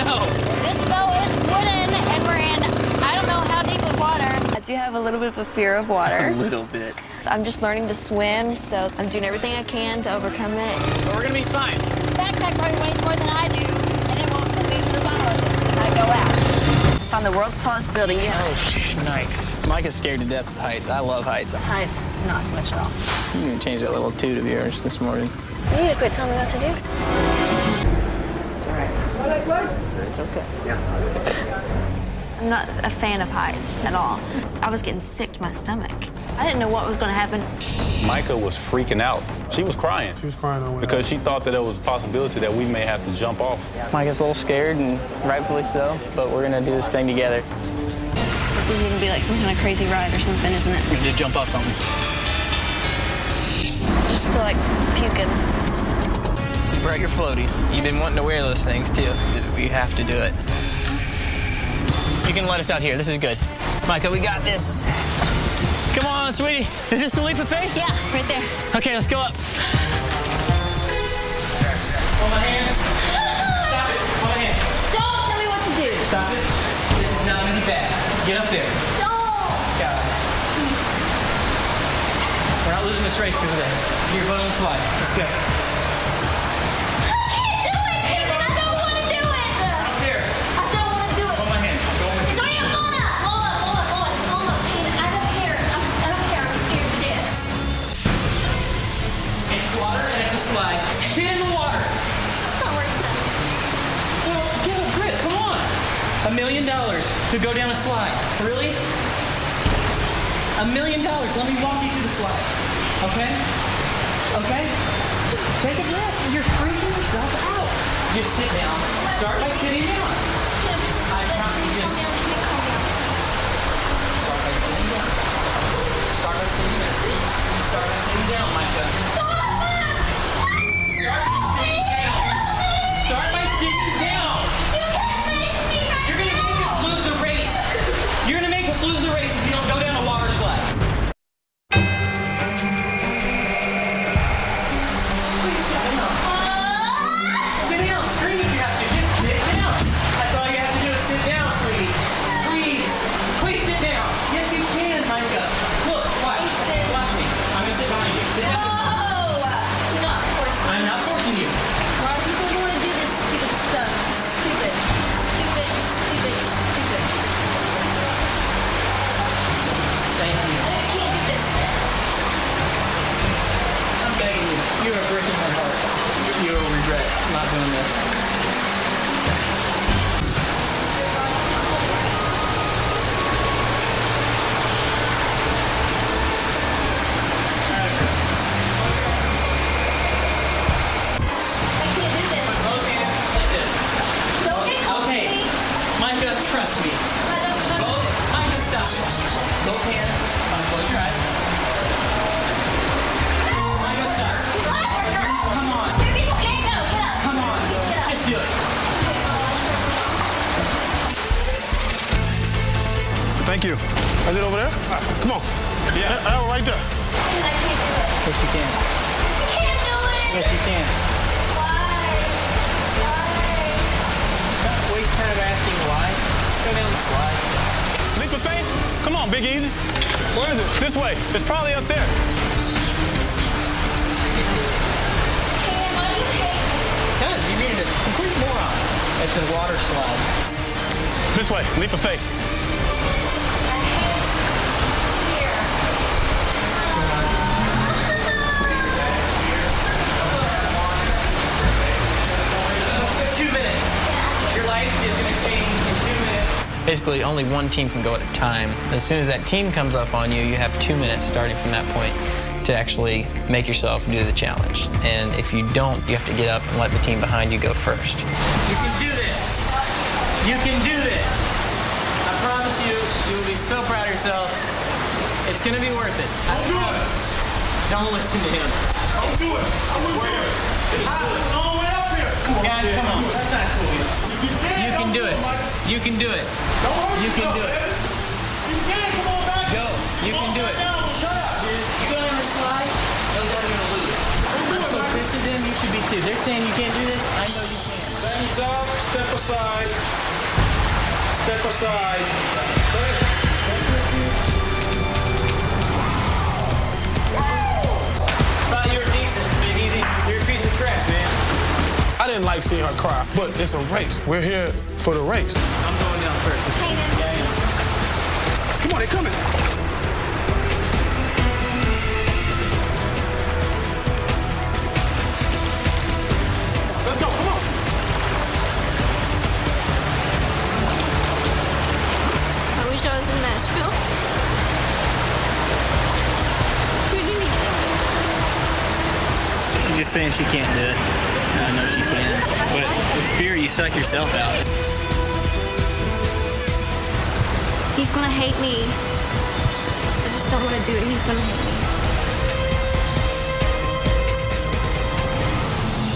No. This boat is wooden, and we're in, I don't know how deep of water. I do have a little bit of a fear of water. A little bit. I'm just learning to swim, so I'm doing everything I can to overcome it. But we're gonna be fine. This backpack probably weighs more than I do, and it won't send me to the bottom of this if I go out. On the world's tallest building, yeah. Oh, nice. Micah's scared to death of heights. I love heights. Heights, not so much at all. You need to change that little toot of yours this morning. You need to quit telling me what to do. It's all right. It's okay. Yeah. I'm not a fan of heights at all. I was getting sick to my stomach. I didn't know what was going to happen. Micah was freaking out. She was crying. She was crying on because she thought that there was a possibility that we may have to jump off. Micah's a little scared, and rightfully so, but we're gonna do this thing together. This is gonna be like some kind of crazy ride or something, isn't it? We're gonna just jump off something. I just feel like puking. You brought your floaties. You've been wanting to wear those things, too. You have to do it. You can let us out here. This is good. Micah, we got this. Come on, sweetie. Is this the leap of faith? Yeah, right there. Okay, let's go up. Hold my hand. Stop it. Hold my hand. Don't tell me what to do. Stop it. This is not gonna be bad. Get up there. Don't. Got it. We're not losing this race because of this. Get your butt on the slide. Let's go. I can't do it, Nathan. I don't want to do it. Up there. I don't want to do it. Hold my hand. Go with me. Sorry, I'm going up. Hold up. Just hold up. Nathan, I don't care. I don't care. I'm scared to death. It's water and it's a slide. Sit in the water. That's not where it's at. Well, get a grip. Come on. $1 million to go down a slide. Really? $1 million. Let me walk you through the slide. Okay? Okay? Take a breath. You're freaking yourself out. Just sit down. Start by sitting down. I promise you just start by sitting down. Start by sitting down. Start by sitting down, Micah. Start by sitting down. Start by sitting down. You're gonna make us lose the race. You're gonna make us lose the race if you don't go down a water slide. Please sit down. Sit down. Scream if you have to. Just sit down. That's all you have to do is sit down, sweetie. Please. Please sit down. Yes, you can, Micah. Look, watch. Watch me. I'm gonna sit behind you. Sit down. Do not force me. I'm not forcing you. Why do people want to do this stupid stuff? It's stupid. Thank you. I can't do this. I'm begging you. You are breaking my heart. You will regret not doing this. I can't do this. Both hands like this. Don't get close to Okay. me. Micah, trust me. I don't trust Both. you. Micah, stop. Both hands. Close your eyes. Micah, stop. Come on. Two people can't go. Get up. Come on. Get up. Just do it. Thank you. Is it over there? Come on. Yeah. That one right there. I can't do it. Yes, you can. I can't do it. Yes, you can. Why? Don't waste time asking why. Just go down the slide. Leap of faith? Come on, Big Easy. Where is it? This way. It's probably up there. Hey, why do you hate me? Guys, you're being a complete moron. It's a water slide. This way. Leap of faith. I hate here. 2 minutes. Your life is going to change in 2 minutes. Basically, only one team can go at a time. As soon as that team comes up on you, you have 2 minutes starting from that point to actually make yourself do the challenge. And if you don't, you have to get up and let the team behind you go first. You can do this. You can do this. I promise you, you will be so proud of yourself. It's going to be worth it. I promise. Don't listen to him. Don't do it. I'm way up. It's hot. It's all the way up here. Guys, come on. That's not cool. You can do it. You can do it. You can do it. You can. Come on back. Go. You can do it. Shut up. You go down the slide, those guys are going to lose. I'm so pissed at them. You should be too. They're saying you can't do this. I know you can. Thumbs up, step aside. Step aside. Thought you were decent, Big Easy. You're a piece of crap, man. I didn't like seeing her cry, but it's a race. We're here for the race. I'm going down first. Kaden. Come on, they're coming. Let's go, come on. I wish I was in Nashville. Who do you think? She's just saying she can't do it. I know she can. But with fear, you suck yourself out. He's gonna hate me. I just don't want to do it. He's gonna hate me.